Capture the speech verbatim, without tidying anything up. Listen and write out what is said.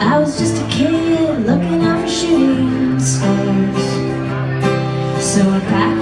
I was just a kid looking out for shooting stars. So I packed